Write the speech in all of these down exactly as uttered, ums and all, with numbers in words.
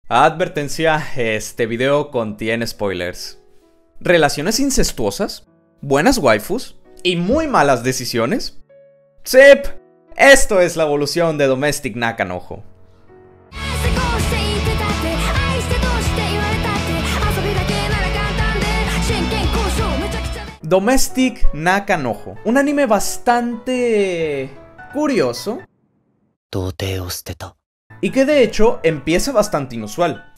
Advertencia, este video contiene spoilers. ¿Relaciones incestuosas? ¿Buenas waifus? ¿Y muy malas decisiones? ¡Sip! Esto es la evolución de Domestic Nakanojo. Domestic Nakanojo, un anime bastante curioso y que de hecho empieza bastante inusual.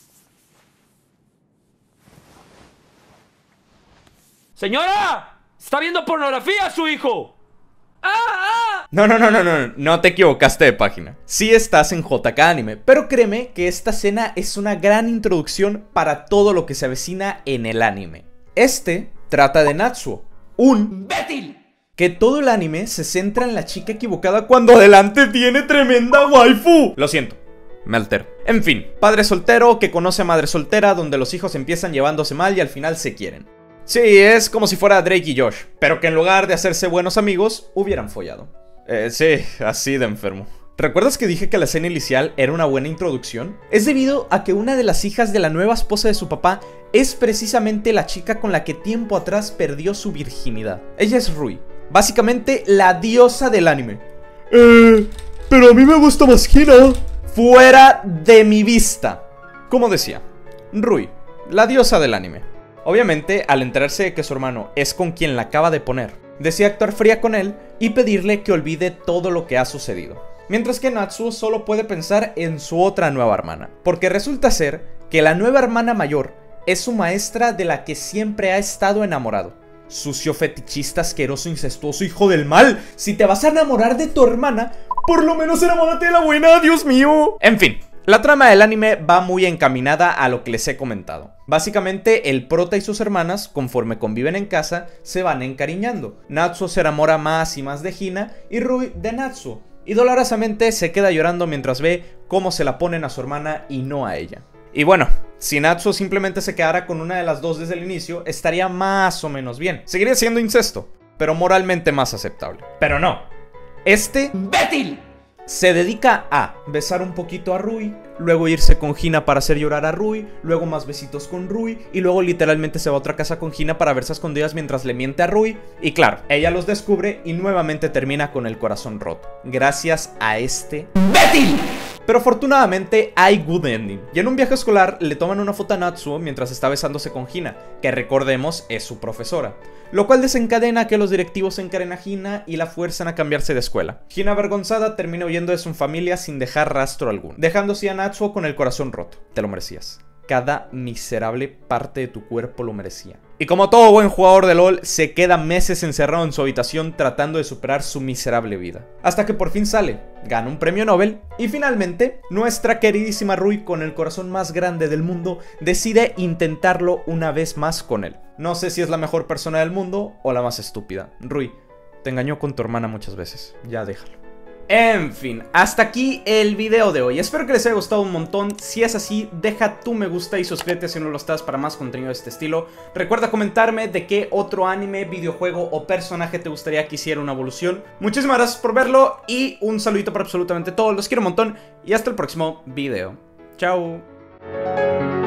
¡Señora! ¡Está viendo pornografía su hijo! ¡Ah, ah! No, no, no, no, no, no te equivocaste de página. Sí estás en J K Anime, pero créeme que esta escena es una gran introducción para todo lo que se avecina en el anime. Este trata de Natsuo, un ¡imbécil! Que todo el anime se centra en la chica equivocada cuando adelante tiene tremenda waifu. Lo siento, me altero. En fin, padre soltero que conoce a madre soltera, donde los hijos empiezan llevándose mal y al final se quieren. Sí, es como si fuera Drake y Josh, pero que en lugar de hacerse buenos amigos, hubieran follado. Eh, sí, así de enfermo. ¿Recuerdas que dije que la escena inicial era una buena introducción? Es debido a que una de las hijas de la nueva esposa de su papá es precisamente la chica con la que tiempo atrás perdió su virginidad. Ella es Rui, básicamente la diosa del anime. Eh, pero a mí me gusta más Hina. Fuera de mi vista. Como decía, Rui, la diosa del anime. Obviamente, al enterarse de que su hermano es con quien la acaba de poner, decide actuar fría con él y pedirle que olvide todo lo que ha sucedido. Mientras que Natsuo solo puede pensar en su otra nueva hermana, porque resulta ser que la nueva hermana mayor es su maestra de la que siempre ha estado enamorado. Sucio, fetichista, asqueroso, incestuoso, hijo del mal. Si te vas a enamorar de tu hermana, por lo menos enamórate de la buena, Dios mío. En fin, la trama del anime va muy encaminada a lo que les he comentado. Básicamente, el prota y sus hermanas, conforme conviven en casa, se van encariñando. Natsuo se enamora más y más de Hina y Rui de Natsuo. Y dolorosamente se queda llorando mientras ve cómo se la ponen a su hermana y no a ella. Y bueno, si Natsuo simplemente se quedara con una de las dos desde el inicio, estaría más o menos bien. Seguiría siendo incesto, pero moralmente más aceptable. Pero no, este ¡imbécil! se dedica a besar un poquito a Rui, luego irse con Hina para hacer llorar a Rui, luego más besitos con Rui, y luego literalmente se va a otra casa con Hina para verse a escondidas mientras le miente a Rui. Y claro, ella los descubre y nuevamente termina con el corazón roto, gracias a este ¡imbécil! Pero afortunadamente hay good ending. Y en un viaje escolar le toman una foto a Natsuo mientras está besándose con Hina, que recordemos es su profesora, lo cual desencadena que los directivos encaren a Hina y la fuerzan a cambiarse de escuela. Hina, avergonzada, termina huyendo de su familia sin dejar rastro alguno, dejándose a Natsuo con el corazón roto. Te lo merecías. Cada miserable parte de tu cuerpo lo merecía. Y como todo buen jugador de LOL, se queda meses encerrado en su habitación tratando de superar su miserable vida. Hasta que por fin sale, gana un premio Nobel y finalmente, nuestra queridísima Rui, con el corazón más grande del mundo, decide intentarlo una vez más con él. No sé si es la mejor persona del mundo o la más estúpida. Rui, te engañó con tu hermana muchas veces, ya déjalo. En fin, hasta aquí el video de hoy. Espero que les haya gustado un montón. Si es así, deja tu me gusta y suscríbete si no lo estás para más contenido de este estilo. Recuerda comentarme de qué otro anime, videojuego o personaje te gustaría que hiciera una evolución. Muchísimas gracias por verlo y un saludito para absolutamente todos. Los quiero un montón y hasta el próximo video. Chao.